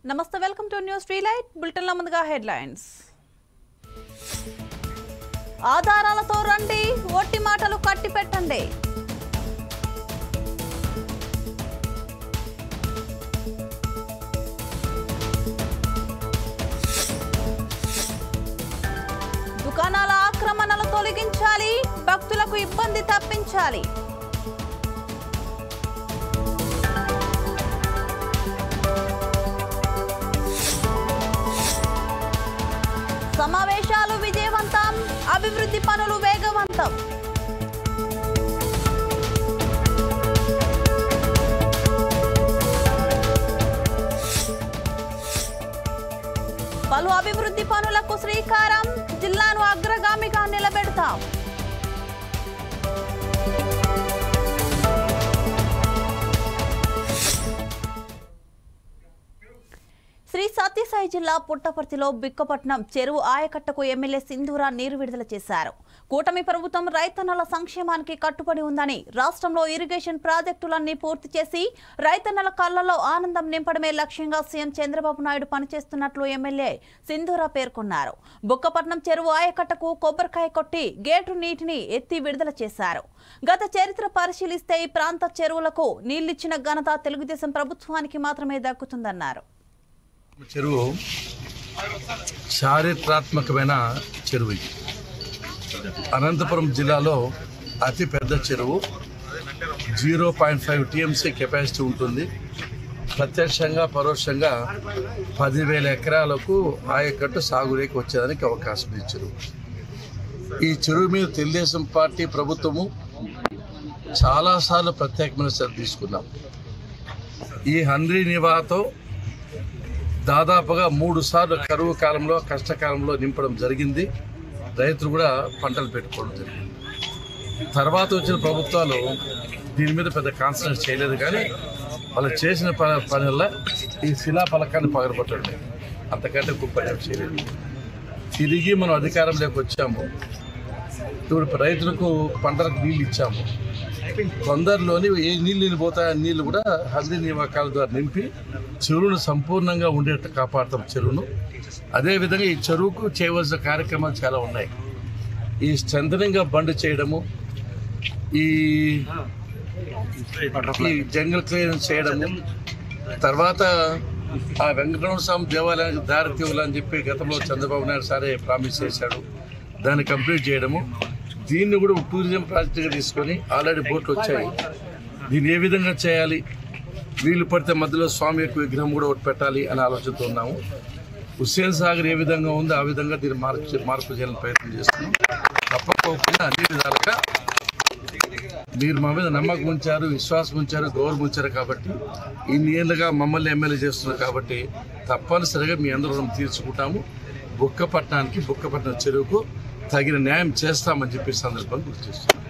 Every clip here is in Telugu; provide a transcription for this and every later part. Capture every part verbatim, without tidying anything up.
నమస్తే వెల్కమ్ టు న్యూస్ ట్రీలైట్ బులెటిన్ల ముందుగా హెడ్లైన్స్. ఆధారాలతో రండి, ఒట్టి మాటలు కట్టి పెట్టండి. దుకాణాల ఆక్రమణలు తొలగించాలి, భక్తులకు ఇబ్బంది తప్పించాలి. సమావేశాలు విజయవంతం, అభివృద్ధి పనులు వేగవంతం. పలు అభివృద్ధి పనులకు శ్రీకారం, జిల్లాను అగ్రగామిగా నిలబెడతాం. శ్రీ సత్యసాయి జిల్లా పుట్టపర్తిలో బిక్కపట్నం చెరువు ఆయకట్టకు ఎమ్మెల్యే సింధూరా నీరు విడుదల చేశారు. కూటమి ప్రభుత్వం రైతన్నల సంక్షేమానికి కట్టుబడి ఉందని, రాష్ట్రంలో ఇరిగేషన్ ప్రాజెక్టులన్నీ పూర్తి చేసి రైతన్నల కళ్లలో ఆనందం నింపడమే లక్ష్యంగా సీఎం చంద్రబాబు నాయుడు పనిచేస్తున్నట్లు ఎమ్మెల్యే సింధూరా పేర్కొన్నారు. బుక్కపట్నం చెరువు ఆయకట్టకు కొబ్బరికాయ కొట్టి గేటు నీటిని ఎత్తి విడుదల చేశారు. గత చరిత్ర పరిశీలిస్తే ఈ ప్రాంత చెరువులకు నీళ్లిచ్చిన ఘనత తెలుగుదేశం ప్రభుత్వానికి మాత్రమే దక్కుతుందన్నారు. చెరువు చారిత్రాత్మకమైన చెరువు ఇది. అనంతపురం జిల్లాలో అతి పెద్ద చెరువు. Zero point five TMC capacity ఉంటుంది. ప్రత్యక్షంగా పరోక్షంగా పదివేల ఎకరాలకు ఆయకట్టు సాగులోకి వచ్చేదానికి అవకాశం ఈ చెరువు. ఈ చెరువు మీద తెలుగుదేశం పార్టీ ప్రభుత్వము చాలాసార్లు ప్రత్యేకమైన శ్రద్ధ తీసుకున్నాం. ఈ హంద్రీ నివాతో దాదాపుగా మూడు సార్లు కరువు కాలంలో కష్టకాలంలో నింపడం జరిగింది. రైతులు కూడా పంటలు పెట్టుకోవడం జరిగింది. తర్వాత వచ్చిన ప్రభుత్వాలు దీని మీద పెద్ద కాన్సన్ట్రేట్ చేయలేదు, కానీ వాళ్ళు చేసిన పని పనివల్ల ఈ శిలా ఫలకాన్ని పగలబట్టండి, అంతకంటే గొప్ప పని చేయలేదు. తిరిగి మనం అధికారంలోకి వచ్చాము. ఇప్పుడు రైతులకు పంటలకు నీళ్ళు ఇచ్చాము. తొందరలోని ఏ నీళ్ళు నీళ్ళు పోతాయో నీళ్ళు కూడా హంద్రీ నివాకాల ద్వారా నింపి చెరువును సంపూర్ణంగా ఉండేట్టు కాపాడుతాం చెరువును. అదేవిధంగా ఈ చెరువుకు చేయవలసిన కార్యక్రమాలు చాలా ఉన్నాయి. ఈ స్ట్రెంథనింగ్ బండ్ చేయడము, ఈ ఈ జంగల్ క్లియరెన్స్ చేయడము, తర్వాత ఆ వెంకటరమణ స్వామి దేవాలయానికి దారి తీయాలని చెప్పి గతంలో చంద్రబాబు నాయుడు సారే ప్రామిస్ చేశాడు. దాన్ని కంప్లీట్ చేయడము, దీన్ని కూడా టూరిజం ప్రాజెక్టుగా తీసుకొని ఆల్రెడీ బోట్లు వచ్చాయి. దీన్ని ఏ విధంగా చేయాలి, వీలు పడితే మధ్యలో స్వామి యొక్క విగ్రహం కూడా ఒకటి పెట్టాలి అని ఆలోచనతో ఉన్నాము. హుస్సేన్ సాగర్ ఏ విధంగా ఉందో ఆ విధంగా దీన్ని మార్పు మార్పు చేయాలని ప్రయత్నం చేస్తున్నాం. తప్పకోకుండా అన్ని విధాలుగా మీరు మా మీద నమ్మకం ఉంచారు, విశ్వాసం ఉంచారు, గౌరవం ఉంచారు. కాబట్టి ఇన్ని ఏళ్ళుగా మమ్మల్ని ఎమ్మెల్యే చేస్తున్నారు కాబట్టి తప్పనిసరిగా మీ అందరూ తీర్చుకుంటాము. బుక్కపట్నానికి బుక్కపట్నం చెరువుకు తగిన న్యాయం చేస్తామని చెప్పి సందర్భాన్ని గుర్తు చేస్తున్నాం.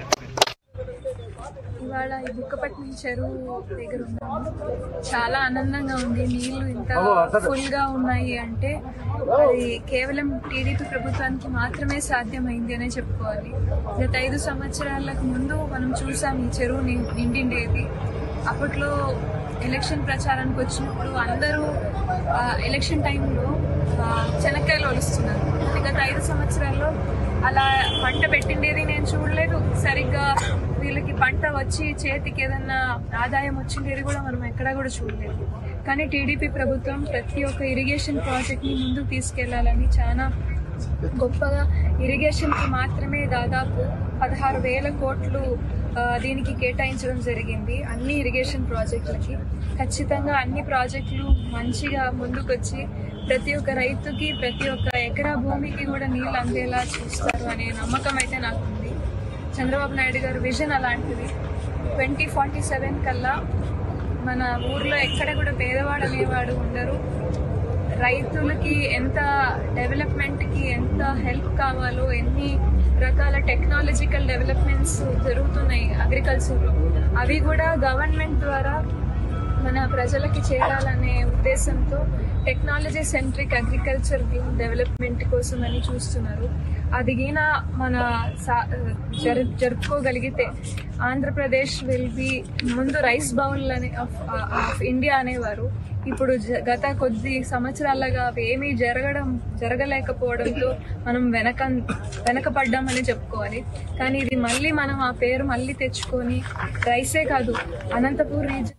ఇవాళ ఈ బుక్కపట్నం చెరువు దగ్గర ఉన్నాము. చాలా ఆనందంగా ఉంది. నీళ్లు ఇంత ఫుల్ గా ఉన్నాయి అంటే అది కేవలం టీడీపీ ప్రభుత్వానికి మాత్రమే సాధ్యమైంది అనే చెప్పుకోవాలి. గత ఐదు సంవత్సరాలకు ముందు మనం చూసాం ఈ చెరువు నిండిండేది. అప్పట్లో ఎలక్షన్ ప్రచారానికి వచ్చినప్పుడు అందరూ ఎలక్షన్ టైంలో చెనక్కాయలు ఒలుస్తున్నారు. గత ఐదు సంవత్సరాల్లో అలా పంట పెట్టిండేది నేను చూడలేదు. సరిగ్గా వీళ్ళకి పంట వచ్చి చేతికి ఏదన్నా ఆదాయం వచ్చిండేది కూడా మనం ఎక్కడా కూడా చూడలేదు. కానీ టీడీపీ ప్రభుత్వం ప్రతి ఒక్క ఇరిగేషన్ ప్రాజెక్ట్ని ముందుకు తీసుకెళ్లాలని చాలా గొప్పగా ఇరిగేషన్కి మాత్రమే దాదాపు పదహారు వేల కోట్లు దీనికి కేటాయించడం జరిగింది. అన్ని ఇరిగేషన్ ప్రాజెక్టులకి ఖచ్చితంగా అన్ని ప్రాజెక్టులు మంచిగా ముందుకొచ్చి ప్రతి ఒక్క రైతుకి ప్రతి ఒక్క ఎకరా భూమికి కూడా నీళ్ళు అందేలా చూస్తారు అనే నమ్మకం అయితే నాకు ఉంది. చంద్రబాబు నాయుడు గారు విజన్ అలాంటిది. ట్వంటీ ఫార్టీ సెవెన్ కల్లా మన ఊర్లో ఎక్కడ కూడా పేదవాడు అనేవాడు ఉండరు. రైతులకి ఎంత డెవలప్మెంట్కి ఎంత హెల్ప్ కావాలో, ఎన్ని రకాల టెక్నాలజికల్ డెవలప్మెంట్స్ జరుగుతున్నాయి అగ్రికల్చర్లో, అవి కూడా గవర్నమెంట్ ద్వారా మన ప్రజలకి చేరాలనే ఉద్దేశంతో టెక్నాలజీ సెంట్రిక్ అగ్రికల్చర్ డెవలప్మెంట్ కోసం అని చూస్తున్నారు. అదిగిన మన జరు జరుపుకోగలిగితే ఆంధ్రప్రదేశ్ విల్ బి ముందు రైస్ బౌల్ అనే ఆఫ్ ఇండియా అనేవారు. ఇప్పుడు గత కొద్ది సంవత్సరాలుగా అవి ఏమీ జరగడం జరగలేకపోవడంతో మనం వెనక వెనకపడ్డామని చెప్పుకోవాలి. కానీ ఇది మళ్ళీ మనం ఆ పేరు మళ్ళీ తెచ్చుకొని రైసే కాదు అనంతపూర్ రీజన్.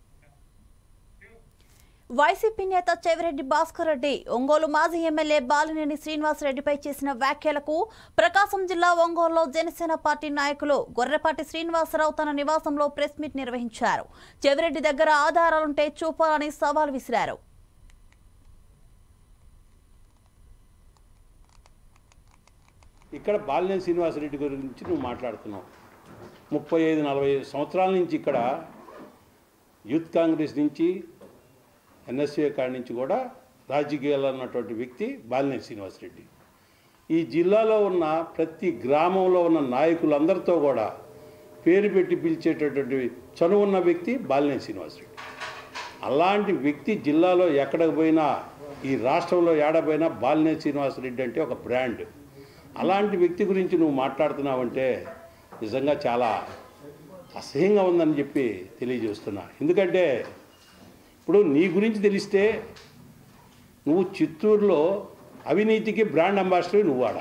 వైసీపీ నేత చెవిరెడ్డి భాస్కర్ రెడ్డి ఒంగోలు మాజీ ఎమ్మెల్యే బాలినేని శ్రీనివాసరెడ్డిపై చేసిన వ్యాఖ్యలకు ప్రకాశం జిల్లా ఒంగోలులో జనసేన పార్టీ నాయకులు గొర్రెపాటి శ్రీనివాసరావు తన నివాసంలో ప్రెస్ మీట్ నిర్వహించారు. చెవిరెడ్డి దగ్గర ఆధారాలుంటే చూపాలని సవాల్ విసిరారు. ఇక్కడ బాలినేని శ్రీనివాసరెడ్డి గురించి నువ్వు మాట్లాడుతున్నావు. ముప్పై ఐదు నలభై సంవత్సరాల నుంచి ఇక్కడ యూత్ కాంగ్రెస్ నుంచి ఎన్ఎస్ఏ కాడి నుంచి కూడా రాజకీయాలు అన్నటువంటి వ్యక్తి బాలినేని శ్రీనివాసరెడ్డి. ఈ జిల్లాలో ఉన్న ప్రతి గ్రామంలో ఉన్న నాయకులందరితో కూడా పేరు పెట్టి పిలిచేటటువంటి చనువు ఉన్న వ్యక్తి బాలినేని శ్రీనివాసరెడ్డి. అలాంటి వ్యక్తి జిల్లాలో ఎక్కడికి పోయినా, ఈ రాష్ట్రంలో ఏడపోయినా బాలినేని శ్రీనివాసరెడ్డి అంటే ఒక బ్రాండ్. అలాంటి వ్యక్తి గురించి నువ్వు మాట్లాడుతున్నావంటే నిజంగా చాలా అసహ్యంగా ఉందని చెప్పి తెలియజేస్తున్నా. ఎందుకంటే ఇప్పుడు నీ గురించి తెలిస్తే నువ్వు చిత్తూరులో అవినీతికి బ్రాండ్ అంబాసిడర్ నువ్వు ఆడ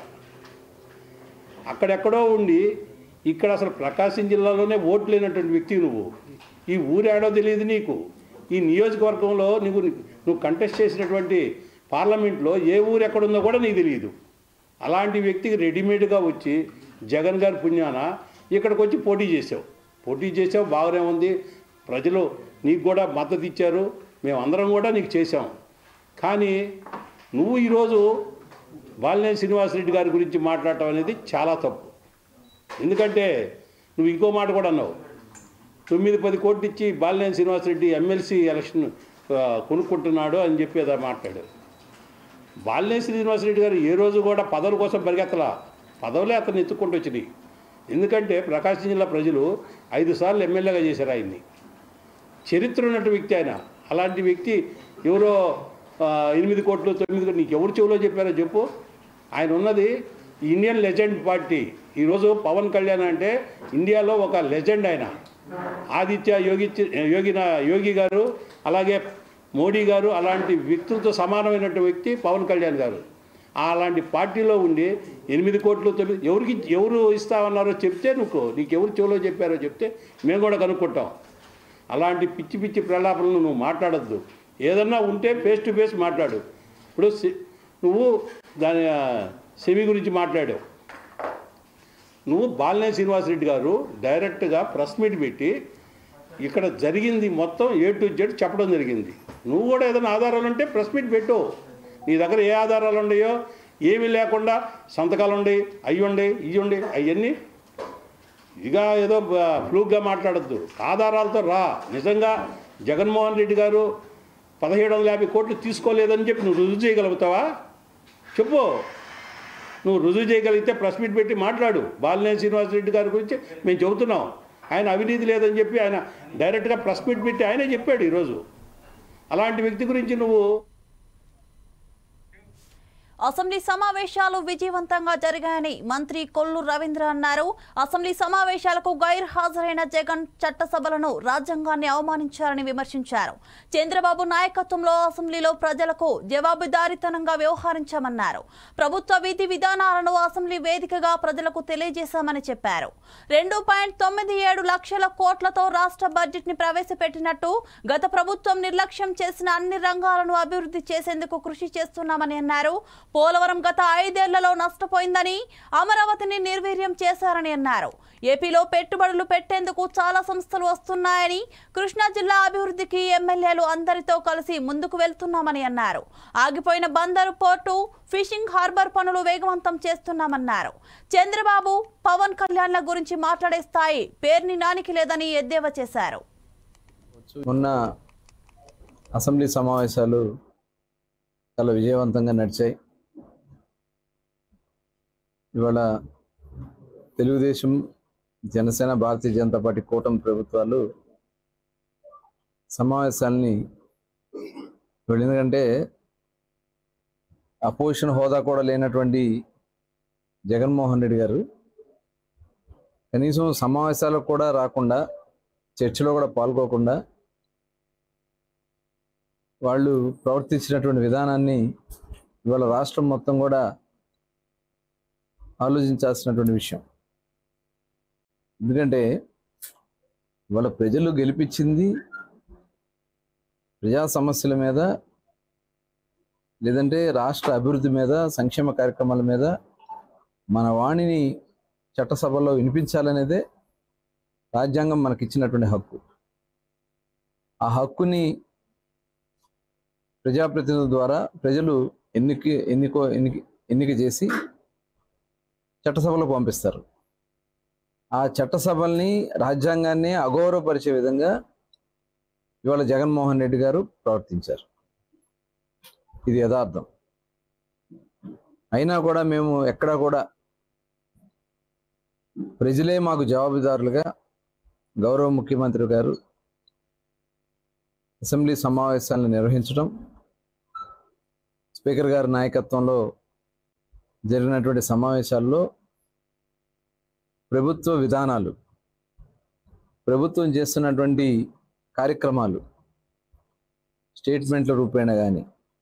అక్కడెక్కడో ఉండి ఇక్కడ అసలు ప్రకాశం జిల్లాలోనే ఓట్లు లేనటువంటి వ్యక్తి నువ్వు. ఈ ఊరేడో తెలియదు నీకు. ఈ నియోజకవర్గంలో నువ్వు నువ్వు కంటెస్ట్ చేసినటువంటి పార్లమెంట్లో ఏ ఊరు ఎక్కడుందో కూడా నీకు తెలియదు. అలాంటి వ్యక్తికి రెడీమేడ్గా వచ్చి జగన్ గారి పుణ్యాన ఇక్కడికి వచ్చి పోటీ చేసావు. పోటీ చేసావు బాగానే ఉంది. ప్రజలు నీకు కూడా మద్దతు ఇచ్చారు, మేమందరం కూడా నీకు చేసాం. కానీ నువ్వు ఈరోజు బాలినేని శ్రీనివాసరెడ్డి గారి గురించి మాట్లాడటం అనేది చాలా తప్పు. ఎందుకంటే నువ్వు ఇంకో మాట కూడా అన్నావు, తొమ్మిది పది కోట్లు ఇచ్చి బాలినేని శ్రీనివాసరెడ్డి ఎమ్మెల్సీ ఎలక్షన్ కొనుక్కుంటున్నాడు అని చెప్పి అదా మాట్లాడాడు. బాలినేని శ్రీనివాసరెడ్డి గారు ఏ రోజు కూడా పదవుల కోసం పరిగెత్తలా, పదవులే అతను ఎత్తుక్కుంటూ వచ్చినాయి. ఎందుకంటే ప్రకాశం జిల్లా ప్రజలు ఐదు సార్లు ఎమ్మెల్యేగా చేశారు ఆయన్ని. చరిత్ర ఉన్నట్టు వ్యక్తి ఆయన. అలాంటి వ్యక్తి ఎవరో ఎనిమిది కోట్లు తొమ్మిది కోట్లు నీకు ఎవరు చెవులో చెప్పారో చెప్పు. ఆయన ఉన్నది ఇండియన్ లెజెండ్ పార్టీ. ఈరోజు పవన్ కళ్యాణ్ అంటే ఇండియాలో ఒక లెజెండ్ ఆయన. ఆదిత్య యోగి యోగిన యోగి గారు అలాగే మోడీ గారు అలాంటి వ్యక్తులతో సమానమైనటువంటి వ్యక్తి పవన్ కళ్యాణ్ గారు. అలాంటి పార్టీలో ఉండి ఎనిమిది కోట్లు తొమ్మిది ఎవరికి ఎవరు ఇస్తామన్నారో చెప్తే నువ్వు నీకు ఎవరు చెవులో చెప్పారో చెప్తే మేము కూడా కనుక్కుంటాం. అలాంటి పిచ్చి పిచ్చి ప్రలాపనలు నువ్వు మాట్లాడద్దు. ఏదన్నా ఉంటే ఫేస్ టు ఫేస్ మాట్లాడు. ఇప్పుడు నువ్వు దాని సెమి గురించి మాట్లాడావు. నువ్వు బాలినేని శ్రీనివాసరెడ్డి గారు డైరెక్ట్గా ప్రెస్ మీట్ పెట్టి ఇక్కడ జరిగింది మొత్తం ఏ టు జెడ్ చెప్పడం జరిగింది. నువ్వు కూడా ఏదైనా ఆధారాలు ఉంటే ప్రెస్ మీట్ పెట్టు. నీ దగ్గర ఏ ఆధారాలు ఉన్నాయో ఏమీ లేకుండా సంతకాలు ఉండయి, అవి ఉండయి, ఇవి ఉండయి, అవన్నీ ఇక ఏదో ఫ్లూక్గా మాట్లాడద్దు. ఆధారాలతో రా. నిజంగా జగన్మోహన్ రెడ్డి గారు పదిహేడు వందల యాభై కోట్లు తీసుకోలేదని చెప్పి నువ్వు రుజువు చేయగలుగుతావా? చెప్పు. నువ్వు రుజువు చేయగలిగితే ప్రెస్ మీట్ పెట్టి మాట్లాడు. బాలినేని శ్రీనివాసరెడ్డి గారి గురించి మేము చెబుతున్నాం. ఆయన అవినీతి లేదని చెప్పి ఆయన డైరెక్ట్గా ప్రెస్ మీట్ పెట్టి ఆయనే చెప్పాడు ఈరోజు. అలాంటి వ్యక్తి గురించి నువ్వు అసెంబ్లీ సమావేశాలు విజయవంతంగా జరిగాయని మంత్రి కొల్లు రవీంద్ర అన్నారు. అసెంబ్లీ సమావేశాలకు గైర్ హాజరైన జగన్ చట్టసభలను రాజ్యాంగాన్ని అవమానించారని విమర్శించారు. చంద్రబాబు నాయకత్వంలో అసెంబ్లీలో ప్రజలకు జవాబుదారీతనంగా వ్యవహరించామన్నారు. ప్రభుత్వ విధి విధానాలను అసెంబ్లీ వేదికగా ప్రజలకు తెలియజేశామని చెప్పారు. రెండు పాయింట్ తొమ్మిది ఏడు లక్షల కోట్లతో రాష్ట్ర బడ్జెట్ ని ప్రవేశపెట్టినట్టు గత ప్రభుత్వం నిర్లక్ష్యం చేసిన అన్ని రంగాలను అభివృద్ధి చేసేందుకు కృషి చేస్తున్నామని అన్నారు. పోలవరం గత ఐదేళ్లలో నష్టపోయిందని, అమరావతిని నిర్వీర్యం చేశారని అన్నారు. ఏపీలో పెట్టుబడులు పెట్టేందుకు చాలా సంస్థలు వస్తున్నాయని, కృష్ణా జిల్లా అభివృద్ధికి ఎమ్మెల్యేలు అందరితో కలిసి ముందుకు వెళ్తున్నామని అన్నారు. ఆగిపోయిన బందరు పోర్టు, ఫిషింగ్ హార్బర్ పనులు వేగవంతం చేస్తున్నామన్నారు. చంద్రబాబు, పవన్ కళ్యాణ్ల గురించి మాట్లాడే స్థాయి పేర్ని నానికి లేదని ఎద్దేవా చేశారు. మొన్న అసెంబ్లీ సమావేశాలు చాలా విజయవంతంగా నడిచాయి. ఇవాళ తెలుగుదేశం, జనసేన, భారతీయ జనతా పార్టీ కూటమి ప్రభుత్వాలు సమావేశాలని ఎందుకంటే అపోజిషన్ హోదా కూడా లేనటువంటి జగన్మోహన్ రెడ్డి గారు కనీసం సమావేశాలకు కూడా రాకుండా, చర్చలో కూడా పాల్గొకుండా వాళ్ళు ప్రవర్తించినటువంటి విధానాన్ని ఇవాళ రాష్ట్రం మొత్తం కూడా ఆలోచించాల్సినటువంటి విషయం. ఎందుకంటే ఇవాళ ప్రజలు గెలిపించింది ప్రజా సమస్యల మీద, లేదంటే రాష్ట్ర అభివృద్ధి మీద, సంక్షేమ కార్యక్రమాల మీద మన వాణిని చట్టసభల్లో వినిపించాలనేదే రాజ్యాంగం మనకిచ్చినటువంటి హక్కు. ఆ హక్కుని ప్రజాప్రతినిధుల ద్వారా ప్రజలు ఎన్నిక ఎన్నికో ఎన్నిక ఎన్నిక చేసి చట్టసభలో పంపిస్తారు. ఆ చట్టసభల్ని, రాజ్యాంగాన్ని అగౌరవపరిచే విధంగా ఇవాళ జగన్మోహన్ రెడ్డి గారు ప్రవర్తించారు. ఇది యథార్థం. అయినా కూడా మేము ఎక్కడా కూడా ప్రజలే మాకు జవాబుదారులుగా గౌరవ ముఖ్యమంత్రి గారు అసెంబ్లీ సమావేశాలను నిర్వహించడం, స్పీకర్ గారి నాయకత్వంలో జరిగినటువంటి సమావేశాల్లో ప్రభుత్వ విధానాలు, ప్రభుత్వం చేస్తున్నటువంటి కార్యక్రమాలు, స్టేట్మెంట్ల రూపేణ కానీ,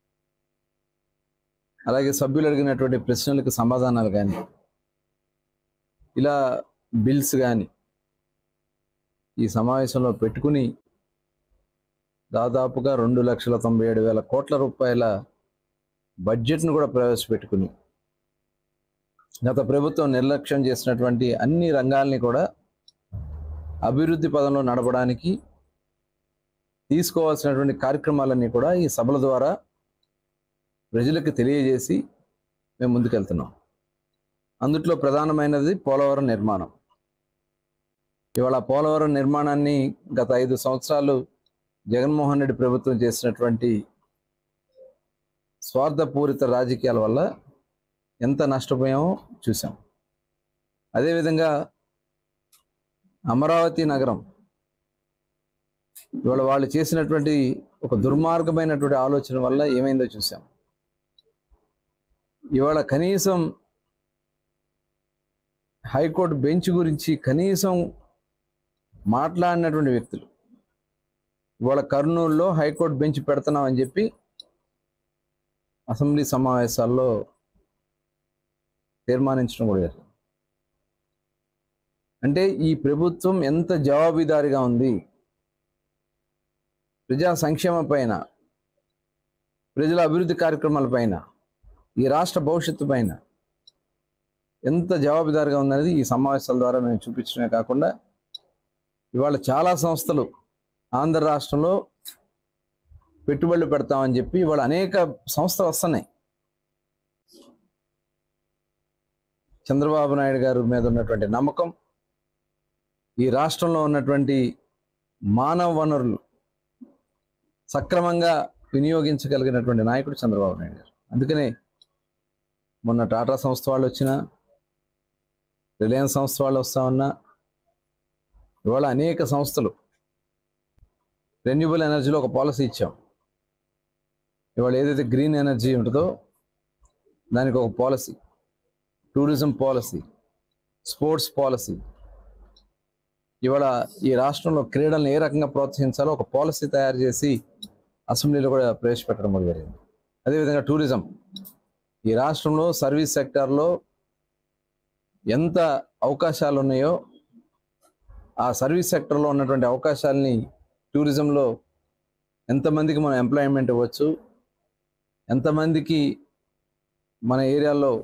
అలాగే సభ్యులు అడిగినటువంటి ప్రశ్నలకు సమాధానాలు కానీ, ఇలా బిల్స్ కానీ ఈ సమావేశంలో పెట్టుకుని దాదాపుగా రెండు లక్షల తొంభై ఏడు వేల కోట్ల రూపాయల బడ్జెట్ను కూడా ప్రవేశపెట్టుకుని గత ప్రభుత్వం నిర్లక్ష్యం చేసినటువంటి అన్ని రంగాల్ని కూడా అభివృద్ధి పదంలో నడపడానికి తీసుకోవాల్సినటువంటి కార్యక్రమాలన్నీ కూడా ఈ సభల ద్వారా ప్రజలకు తెలియజేసి మేము ముందుకెళ్తున్నాం. అందుట్లో ప్రధానమైనది పోలవరం నిర్మాణం. ఇవాళ పోలవరం నిర్మాణాన్ని గత ఐదు సంవత్సరాలు జగన్మోహన్ రెడ్డి ప్రభుత్వం చేసినటువంటి స్వార్థపూరిత రాజకీయాల వల్ల ఎంత నష్టపోయామో చూసాం. అదేవిధంగా అమరావతి నగరం ఇవాళ వాళ్ళు చేసినటువంటి ఒక దుర్మార్గమైనటువంటి ఆలోచన వల్ల ఏమైందో చూసాం. ఇవాళ కనీసం హైకోర్టు బెంచ్ గురించి కనీసం మాట్లాడినటువంటి వ్యక్తులు ఇవాళ కర్నూలులో హైకోర్టు బెంచ్ పెడుతున్నామని చెప్పి అసెంబ్లీ సమావేశాల్లో తీర్మానించడం కూడా జరిగింది. అంటే ఈ ప్రభుత్వం ఎంత జవాబుదారీగా ఉంది, ప్రజా సంక్షేమం పైన, ప్రజల అభివృద్ధి కార్యక్రమాల పైన, ఈ రాష్ట్ర భవిష్యత్తు పైన ఎంత జవాబుదారీగా ఉందనేది ఈ సమావేశాల ద్వారా మేము చూపించడమే కాకుండా ఇవాళ చాలా సంస్థలు ఆంధ్ర రాష్ట్రంలో పెట్టుబడులు పెడతామని చెప్పి ఇవాళ అనేక సంస్థలు వస్తున్నాయి. చంద్రబాబు నాయుడు గారి మీద ఉన్నటువంటి నమ్మకం, ఈ రాష్ట్రంలో ఉన్నటువంటి మానవ వనరులు సక్రమంగా వినియోగించగలిగినటువంటి నాయకుడు చంద్రబాబు నాయుడు గారు. అందుకనే మొన్న టాటా సంస్థ వాళ్ళు వచ్చినా, రిలయన్స్ సంస్థ వాళ్ళు వస్తా ఉన్నా, ఇవాళ అనేక సంస్థలు రెన్యూబుల్ ఎనర్జీలో ఒక పాలసీ ఇచ్చాం. ఇవాళ ఏదైతే గ్రీన్ ఎనర్జీ ఉంటుందో దానికి ఒక policy, tourism policy, sports policy, ఇవాళ ఈ రాష్ట్రంలో క్రీడలను ఏ రకంగా ప్రోత్సహించాలో ఒక పాలసీ తయారు చేసి అసెంబ్లీలో కూడా ప్రవేశపెట్టడం కూడా జరిగింది. అదేవిధంగా టూరిజం, ఈ రాష్ట్రంలో సర్వీస్ సెక్టార్లో ఎంత అవకాశాలు ఉన్నాయో ఆ సర్వీస్ సెక్టర్లో ఉన్నటువంటి అవకాశాలని టూరిజంలో ఎంతమందికి మనం ఎంప్లాయ్మెంట్ ఇవ్వచ్చు, ఎంతమందికి మన ఏరియాలో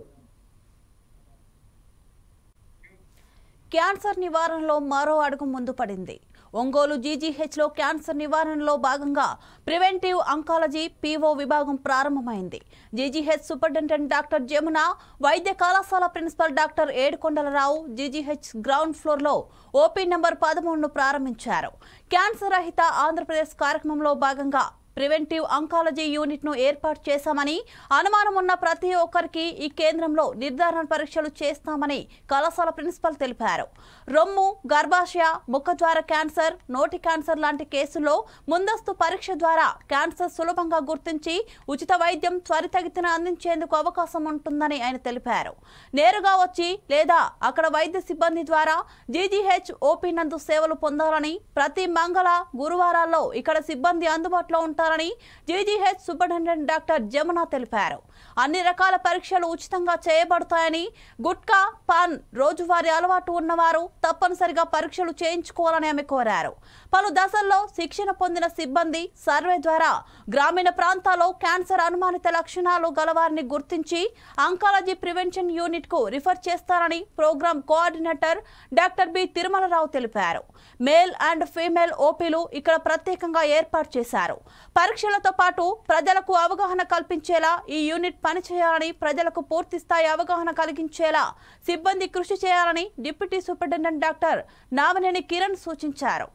క్యాన్సర్ నివారణలో మరో అడుగు ముందు పడింది. ఒంగోలు జీజీహెచ్లో క్యాన్సర్ నివారణలో భాగంగా ప్రివెంటివ్ అంకాలజీ పీఓ విభాగం ప్రారంభమైంది. జీజీహెచ్ సూపరింటెండెంట్ డాక్టర్ జమున, వైద్య కళాశాల principal doctor Yedukondala Rao GGH ground ఫ్లోర్లో ఓపీ నెంబర్ పదమూడును ప్రారంభించారు. క్యాన్సర్ రహిత ఆంధ్రప్రదేశ్ కార్యక్రమంలో భాగంగా ప్రివెంటివ్ అంకాలజీ యూనిట్ ను ఏర్పాటు చేశామని, అనుమానం ఉన్న ప్రతి ఒక్కరికి ఈ కేంద్రంలో నిర్ధారణ పరీక్షలు చేస్తామని కళాశాల ప్రిన్సిపల్ తెలిపారు. రొమ్ము, గర్భాశయ, ముఖద్వార క్యాన్సర్, నోటి క్యాన్సర్ లాంటి కేసుల్లో ముందస్తు పరీక్ష ద్వారా క్యాన్సర్ సులభంగా గుర్తించి ఉచిత వైద్యం త్వరితగతిన అందించేందుకు అవకాశం ఉంటుందని ఆయన తెలిపారు. నేరుగా వచ్చి లేదా అక్కడ వైద్య సిబ్బంది ద్వారా జీజీహెచ్ ఓపీ నందు సేవలు పొందాలని, ప్రతి మంగళ, గురువారాల్లో ఇక్కడ సిబ్బంది అందుబాటులో ఉంటారు చేస్తారని జీజీహెచ్ సూపరింటెండెంట్ డాక్టర్ జమున తెలిపారు. అన్ని రకాల పరీక్షలు ఉచితంగా చేయబడతాయని, గుట్కా, పాన్ రోజువారీ అలవాటు ఉన్నవారు తప్పనిసరిగా పరీక్షలు చేయించుకోవాలని ఆమె కోరారు. పలు దశల్లో శిక్షణ పొందిన సిబ్బంది సర్వే ద్వారా గ్రామీణ ప్రాంతాల్లో క్యాన్సర్ అనుమానిత లక్షణాలు గలవారిని గుర్తించి ఆంకాలజీ ప్రివెన్షన్ యూనిట్ కు రిఫర్ చేస్తారని program coordinator doctor B Tirumala Rao తెలిపారు. మేల్ అండ్ ఫీమేల్ ఓపీలు ఇక్కడ ప్రత్యేకంగా ఏర్పాటు చేశారు. పరీక్షలతో పాటు ప్రజలకు అవగాహన కల్పించేలా ఈ యూనిట్ పనిచేయాలని, ప్రజలకు పూర్తి స్థాయి అవగాహన కలిగించేలా సిబ్బంది కృషి చేయాలని deputy superintendent doctor Namineni Kiran సూచించారు.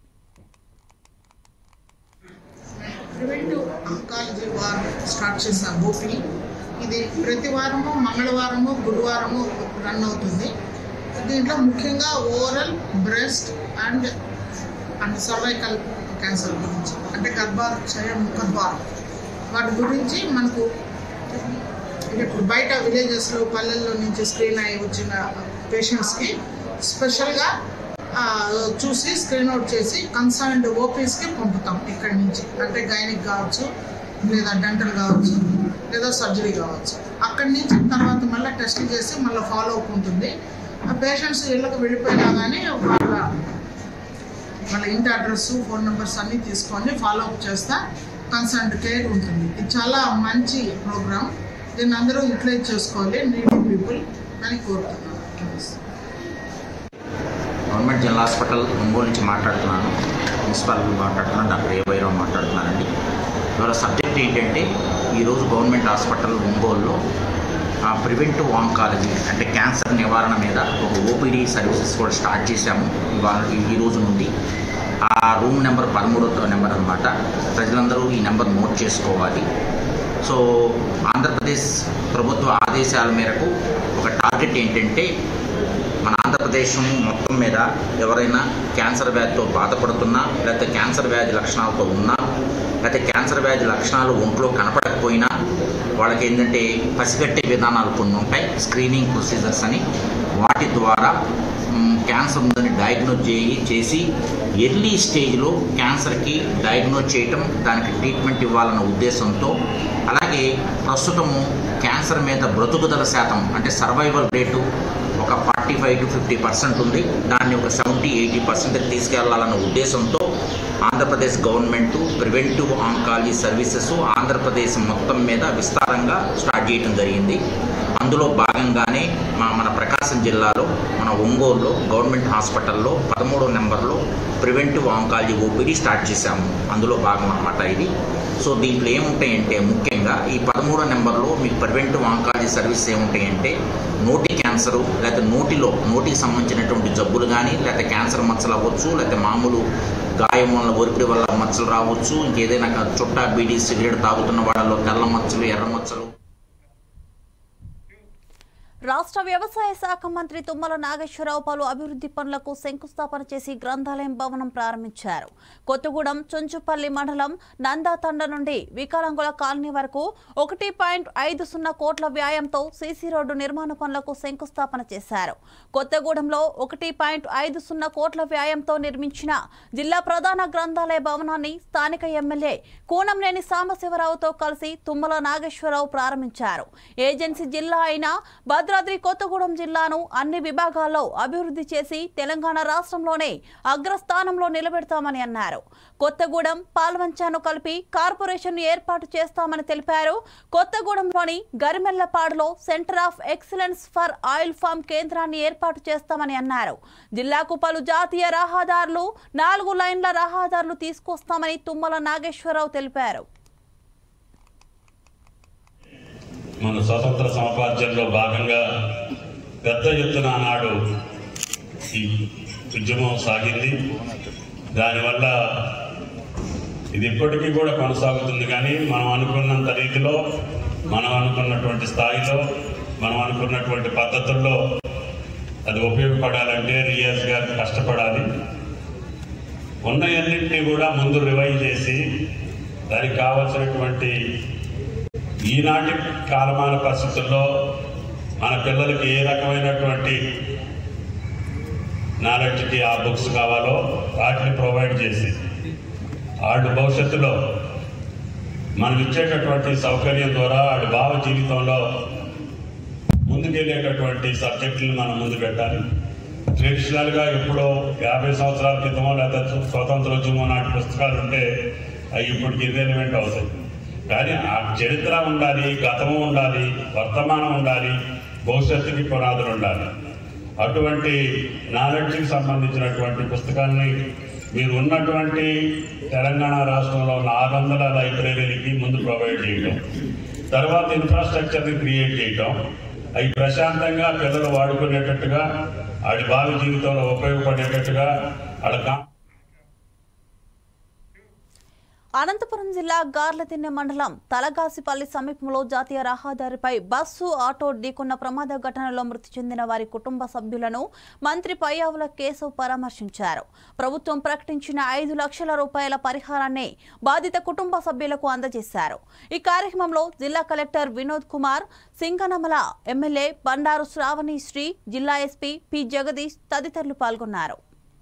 ప్రివెంటివ్ ఆంకాలజీ వార్ స్టార్ట్ చేశాం ఓపీ. ఇది ప్రతి వారము మంగళవారము గురువారము రన్ అవుతుంది. దీంట్లో ముఖ్యంగా oral, breast and and cervical cancer గురించి, అంటే గర్భాశయ ముఖద్వారం, వాటి గురించి మనకు ఇప్పుడు బయట విలేజెస్లో పల్లెల్లో నుంచి స్క్రీన్ అయ్యి వచ్చిన పేషెంట్స్కి స్పెషల్గా చూసి స్క్రీన్ అవుట్ చేసి కన్సర్న్డ్ ఓపీస్కి పంపుతాం. ఇక్కడి నుంచి అంటే గైనిక్ కావచ్చు, లేదా డెంటల్ కావచ్చు, లేదా సర్జరీ కావచ్చు. అక్కడి నుంచి తర్వాత మళ్ళీ టెస్ట్ చేసి మళ్ళీ ఫాలో అప్ ఉంటుంది. ఆ పేషెంట్స్ ఇళ్ళకు వెళ్ళిపోయినా కానీ వాళ్ళ వాళ్ళ ఇంటి అడ్రస్, ఫోన్ నెంబర్స్ అన్నీ తీసుకొని ఫాలో అప్ చేస్తా కన్సర్న్డ్ కేర్ ఉంటుంది. ఇది చాలా మంచి ప్రోగ్రామ్. దీన్ని అందరూ యూటిలైజ్ చేసుకోవాలి, నీడీ పీపుల్ అని కోరుతున్నాను. గవర్నమెంట్ జనరల్ హాస్పిటల్ ఒంగోలు నుంచి మాట్లాడుతున్నాను. ప్రిన్సిపాల్ మాట్లాడుతున్నాను, డాక్టర్ ఏ వైరావు మాట్లాడుతున్నానండి. ఇవాళ సబ్జెక్ట్ ఏంటంటే ఈరోజు గవర్నమెంట్ హాస్పిటల్ ఒంగోలులో ప్రివెంటివ్ ఆంకాలజీ అంటే క్యాన్సర్ నివారణ మీద ఒక ఓపీడీ సర్వీసెస్ కూడా స్టార్ట్ చేశాము ఇవాళ ఈ రోజు నుండి. ఆ రూమ్ నెంబర్ పదమూడవ నెంబర్ అనమాట. ప్రజలందరూ ఈ నెంబర్ నోట్ చేసుకోవాలి. సో ఆంధ్రప్రదేశ్ ప్రభుత్వ ఆదేశాల మేరకు ఒక టార్గెట్ ఏంటంటే మన ఆంధ్రప్రదేశం మొత్తం మీద ఎవరైనా క్యాన్సర్ వ్యాధితో బాధపడుతున్నా, లేకపోతే క్యాన్సర్ వ్యాధి లక్షణాలతో ఉన్నా, లేకపోతే క్యాన్సర్ వ్యాధి లక్షణాలు ఒంట్లో కనపడకపోయినా వాళ్ళకి ఏంటంటే పసిగట్టే విధానాలు కొన్ని ఉంటాయి, స్క్రీనింగ్ ప్రొసీజర్స్ అని. వాటి ద్వారా క్యాన్సర్ ఉందని డయాగ్నోజ్ చేయి చేసి ఎర్లీ స్టేజ్లో క్యాన్సర్కి డయాగ్నోజ్ చేయటం, దానికి ట్రీట్మెంట్ ఇవ్వాలన్న ఉద్దేశంతో, అలాగే ప్రస్తుతము క్యాన్సర్ మీద బ్రతుకుదల శాతం అంటే సర్వైవల్ రేటు ఒక forty five to fifty percent ఉంది. దాన్ని ఒక సెవెంటీ ఎయిటీ పర్సెంట్ తీసుకెళ్లాలన్న ఉద్దేశంతో Andhra Pradesh government preventive oncology services Andhra Pradesh మొత్తం మీద విస్తారంగా స్టార్ట్ చేయడం జరిగింది. అందులో భాగంగానే మా మన ప్రకాశం జిల్లాలో మన ఒంగోలులో గవర్నమెంట్ హాస్పిటల్లో పదమూడో నెంబర్లో ప్రివెంటివ్ ఆంకాలజీ ఓపీడీ స్టార్ట్ చేశాము. అందులో భాగం అన్నమాట ఇది. సో దీంట్లో ఏముంటాయంటే ముఖ్యంగా ఈ పదమూడో నెంబర్లో మీకు ప్రివెంటివ్ ఆంకాలజీ సర్వీస్ ఏముంటాయంటే నోటి క్యాన్సరు, లేకపోతే నోటిలో నోటికి సంబంధించినటువంటి జబ్బులు కానీ, లేకపోతే క్యాన్సర్ మచ్చలు అవ్వచ్చు, లేకపోతే మామూలు గాయం వల్ల ఒరిపిడి వల్ల మచ్చలు రావచ్చు, ఇంకేదైనా చుట్టా బీడీ సిగరెట్ తాగుతున్న వాళ్ళలో తెల్ల మచ్చలు, ఎర్ర మచ్చలు. రాష్ట్ర వ్యవసాయ శాఖ మంత్రి తుమ్మల నాగేశ్వరరావు పలు అభివృద్ధి పనులకు శంకుస్థాపన చేసి గ్రంథాలయం భవనం ప్రారంభించారు. కొత్తగూడెం చుంచుపల్లి మండలం నందాతండ నుండి వికలాంగుల కాలనీ వరకు ఒకటి పాయింట్ ఐదు సున్నా కోట్ల వ్యయంతో సీసీ రోడ్డు నిర్మాణ పనులకు శంకుస్థాపన చేశారు. కొత్తగూడెంలో ఒకటి పాయింట్ ఐదు సున్నా కోట్ల వ్యయంతో నిర్మించిన జిల్లా ప్రధాన గ్రంథాలయ భవనాన్ని స్థానిక ఎమ్మెల్యే కూనంనేని సాంబశివరావుతో కలిసి తుమ్మల నాగేశ్వరరావు ప్రారంభించారు. ఏజెన్సీ జిల్లా అయిన భద్రాద్రి కొత్తగూడెం జిల్లాను అన్ని విభాగాల్లో అభివృద్ధి చేసి తెలంగాణ రాష్ట్రంలోనే అగ్రస్థానంలో నిలబెడతామని అన్నారు. కొత్తగూడెం పాల్వంచాను కలిపి కార్పొరేషన్ ఏర్పాటు చేస్తామని తెలిపారు. కొత్తగూడెంలోని గరిమెల్లపాడులో centre of excellence for oil farm కేంద్రాన్ని ఏర్పాటు చేస్తామని అన్నారు. జిల్లాకు పలు జాతీయ రహదారులు, నాలుగు లైన్ల రహదారులు తీసుకొస్తామని తుమ్మల నాగేశ్వరరావు తెలిపారు. మన స్వతంత్ర సమాపార్జనలో భాగంగా పెద్ద ఎత్తున నాడు ఈ ఉద్యమం సాగింది. దానివల్ల ఇది ఇప్పటికీ కూడా కొనసాగుతుంది. కానీ మనం అనుకున్నంత రీతిలో, మనం అనుకున్నటువంటి స్థాయిలో, మనం అనుకున్నటువంటి పద్ధతుల్లో అది ఉపయోగపడాలంటే రియాజ్ గారు కష్టపడాలి. ఉన్నవన్నింటినీ కూడా ముందు రివైజ్ చేసి దానికి కావాల్సినటువంటి ఈనాటి కాలమాన పరిస్థితుల్లో మన పిల్లలకి ఏ రకమైనటువంటి నాలెడ్జ్కి ఆ బుక్స్ కావాలో వాటిని ప్రొవైడ్ చేసి వాళ్ళు భవిష్యత్తులో మనం ఇచ్చేటటువంటి సౌకర్యం ద్వారా వాడి భావ జీవితంలో ముందుకెళ్ళేటటువంటి సబ్జెక్టులను మనం ముందు పెట్టాలి. ట్రెడిషనల్గా ఎప్పుడో యాభై సంవత్సరాల క్రితమో లేదా స్వతంత్రోద్యమో నాటి పుస్తకాలు ఉంటే అవి ఇప్పటికి ఇర్రెలవెంట్ అవుతాయి. కానీ ఆ చరిత్ర ఉండాలి, గతము ఉండాలి, వర్తమానం ఉండాలి, భవిష్యత్తుకి పునాదులు ఉండాలి. అటువంటి నాలెడ్జ్కి సంబంధించినటువంటి పుస్తకాన్ని మీరు ఉన్నటువంటి తెలంగాణ రాష్ట్రంలో ఉన్న ఆరు వందల లైబ్రరీలకి ముందు ప్రొవైడ్ చేయడం, తర్వాత ఇన్ఫ్రాస్ట్రక్చర్ని క్రియేట్ చేయడం, అవి ప్రశాంతంగా పిల్లలు వాడుకునేటట్టుగా వాడి భావి జీవితంలో ఉపయోగపడేటట్టుగా వాళ్ళ అనంతపురం జిల్లా గార్లదిన్నె మండలం తలగాసిపల్లి సమీపంలో జాతీయ రహదారిపై బస్సు ఆటో ఢీకొన్న ప్రమాద ఘటనలో మృతి చెందిన వారి కుటుంబ సభ్యులను మంత్రి పయ్యావుల కేశవ్ పరామర్శించారు. ప్రభుత్వం ప్రకటించిన ఐదు లక్షల రూపాయల పరిహారాన్ని బాధిత కుటుంబ సభ్యులకు అందజేశారు. ఈ కార్యక్రమంలో జిల్లా కలెక్టర్ వినోద్ కుమార్, సింగనమల ఎమ్మెల్యే బండారు శ్రావణి శ్రీ, జిల్లా ఎస్పీ పి జగదీష్ తదితరులు పాల్గొన్నారు.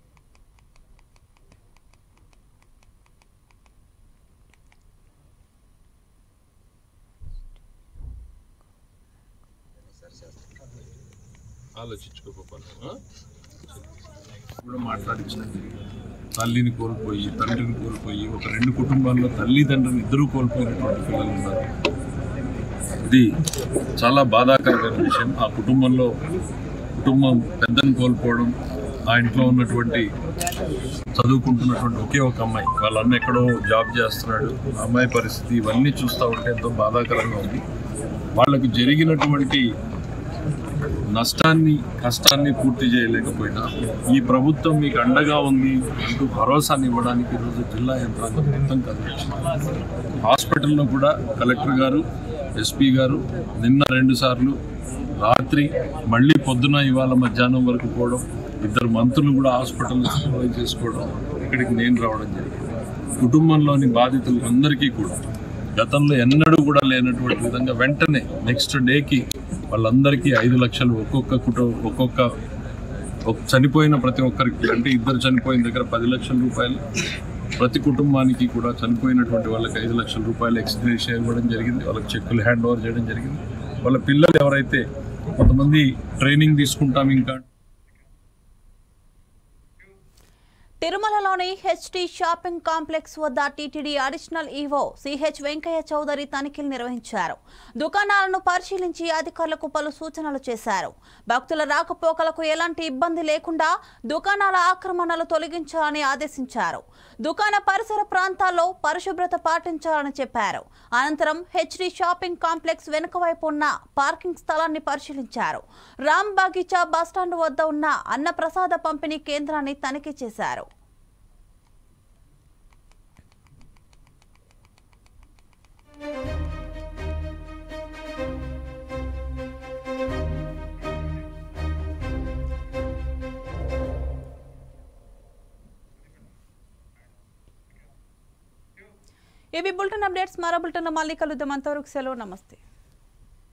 ఆలోచించుకోకపోతే కూడా మాట్లాడించినది తల్లిని కోల్పోయి తండ్రిని కోల్పోయి ఒక రెండు కుటుంబాల్లో తల్లిదండ్రులు ఇద్దరూ కోల్పోయినటువంటి పిల్లలు ఉన్నారు. ఇది చాలా బాధాకరమైన విషయం. ఆ కుటుంబంలో కుటుంబం పెద్దను కోల్పోవడం, ఆ ఇంట్లో ఉన్నటువంటి చదువుకుంటున్నటువంటి ఒకే ఒక అమ్మాయి, వాళ్ళ అన్న ఎక్కడో జాబ్ చేస్తున్నాడు, అమ్మాయి పరిస్థితి ఇవన్నీ చూస్తూ ఉంటే ఎంతో బాధాకరంగా ఉంది. వాళ్ళకు జరిగినటువంటి నష్టాన్ని కష్టాన్ని పూర్తి చేయలేకపోయినా ఈ ప్రభుత్వం మీకు అండగా ఉంది అంటూ భరోసాని ఇవ్వడానికి ఈరోజు జిల్లా యంత్రాంగం మొత్తం కదిలించింది. హాస్పిటల్లో కూడా కలెక్టర్ గారు, ఎస్పీ గారు నిన్న రెండు సార్లు, రాత్రి మళ్ళీ పొద్దున ఇవాళ మధ్యాహ్నం వరకు పోవడం, ఇద్దరు మంత్రులు కూడా హాస్పిటల్లో సర్వే చేసుకోవడం, ఇక్కడికి నేను రావడం జరిగింది. కుటుంబంలోని బాధితులు అందరికీ కూడా గతంలో ఎన్నడూ కూడా లేనటువంటి విధంగా వెంటనే నెక్స్ట్ డేకి వాళ్ళందరికీ ఐదు లక్షలు ఒక్కొక్క కుటుంబం ఒక్కొక్క చనిపోయిన ప్రతి ఒక్కరికి, అంటే ఇద్దరు చనిపోయిన దగ్గర పది లక్షల రూపాయలు, ప్రతి కుటుంబానికి కూడా చనిపోయినటువంటి వాళ్ళకి ఐదు లక్షల రూపాయలు ఎక్స్గ్రేషియా ఇవ్వడం జరిగింది. వాళ్ళకి చెక్కులు హ్యాండ్ ఓవర్ చేయడం జరిగింది. వాళ్ళ పిల్లలు ఎవరైతే కొంతమంది ట్రైనింగ్ తీసుకుంటాం ఇంకా తిరుమలలోని హెచ్టీ షాపింగ్ కాంప్లెక్స్ వద్ద TTD additional EO CH Venkaiah Chowdary తనిఖీలు నిర్వహించారు. దుకాణాలను పరిశీలించి అధికారులకు పలు సూచనలు చేశారు. భక్తుల రాకపోకలకు ఎలాంటి ఇబ్బంది లేకుండా దుకాణాల ఆక్రమణలు తొలగించాలని ఆదేశించారు. దుకాణ పరిసర ప్రాంతాల్లో పరిశుభ్రత పాటించాలని చెప్పారు. అనంతరం హెచ్టీ షాపింగ్ కాంప్లెక్స్ వెనుక వైపు ఉన్న పార్కింగ్ స్థలాన్ని పరిశీలించారు. రామ్ బాగీచా బస్టాండ్ వద్ద ఉన్న అన్నప్రసాద పంపిణీ కేంద్రాన్ని తనిఖీ చేశారు. ఇవి బులెటిన్ అప్డేట్స్. మరో బులెటిన్లో మళ్ళీ కలుద్దాం. అంతవరకు సెలవు, నమస్తే.